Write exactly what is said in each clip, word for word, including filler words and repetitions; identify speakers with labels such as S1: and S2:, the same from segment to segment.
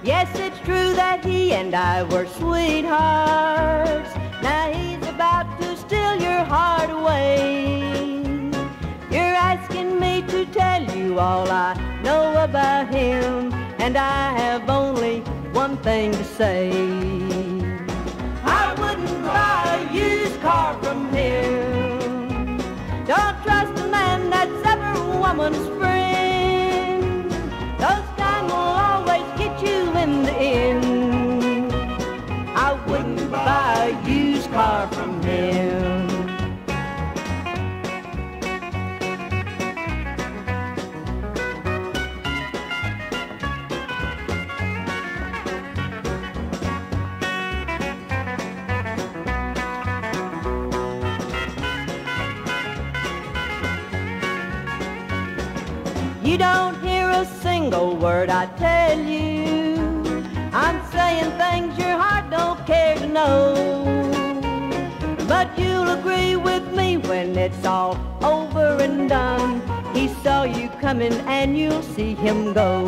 S1: Yes, it's true that he and I were sweethearts. Now he's about to steal your heart away. You're asking me to tell you all I know about him, and I have only one thing to say. I wouldn't buy a used car from him. Don't trust a man that's every woman's friend. Those kind will always get you in the end. I wouldn't buy a used car from him. You don't hear a single word I tell you. I'm saying things your heart don't care to know. But you'll agree with me when it's all over and done. He saw you coming and you'll see him go.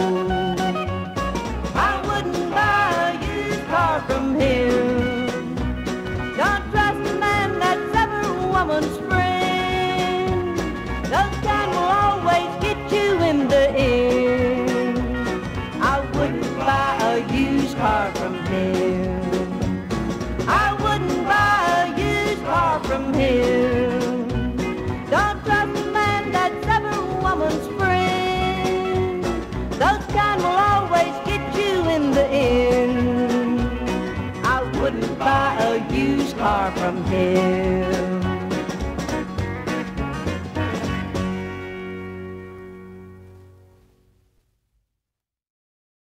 S1: I wouldn't buy a used car from him. Don't trust a man that's every woman's friend. Those kind will always get you in the end. I wouldn't buy a used car from him. I wouldn't buy a used car from him. Don't trust a man that's every woman's friend. Those kind will always get you in the end. I wouldn't buy a used car from him.